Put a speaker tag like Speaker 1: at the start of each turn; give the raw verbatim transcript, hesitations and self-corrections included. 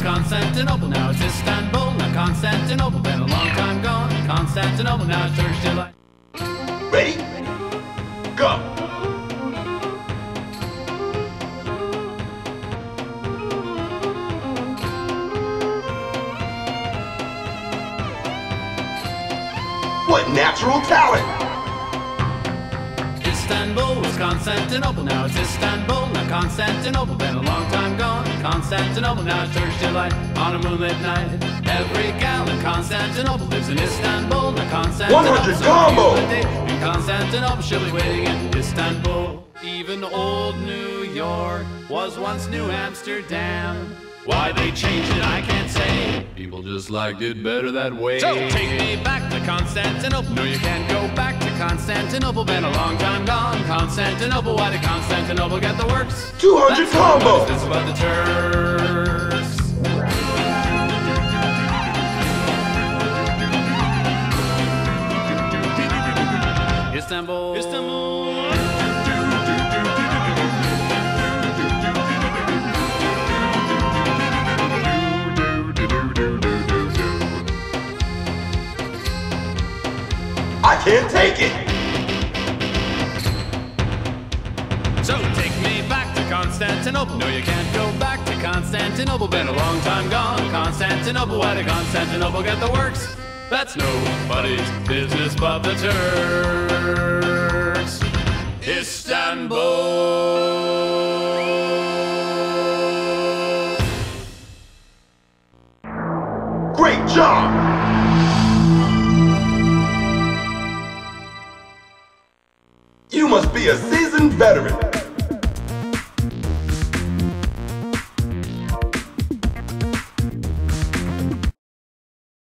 Speaker 1: Constantinople, now it's Istanbul. Now Constantinople, been a long time gone. Constantinople, now it's Turkish delight.
Speaker 2: Ready? Go! What natural talent!
Speaker 1: Istanbul was Constantinople, now it's Istanbul. Now Constantinople, been a long time gone. Constantinople, now it's Turkish delight. On a moonlit night, every gal in Constantinople lives in Istanbul. Now Constantinople,
Speaker 2: one hundred combo!
Speaker 1: In Constantinople, she'll be waiting in Istanbul. Even old New York was once New Amsterdam. Why they changed it, I can't say. People just liked it better that way. So take me back to Constantinople. No, you can't go back to Constantinople. Been a long time gone. Constantinople, why did Constantinople get the works?
Speaker 2: two hundred combo!
Speaker 1: This about the Turks. Istanbul. Istanbul.
Speaker 2: I can't take it!
Speaker 1: So take me back to Constantinople. No, you can't go back to Constantinople. Been a long time gone. Constantinople, why did Constantinople get the works? That's nobody's business but the Turks. Istanbul.
Speaker 2: Great job! You must be a seasoned veteran.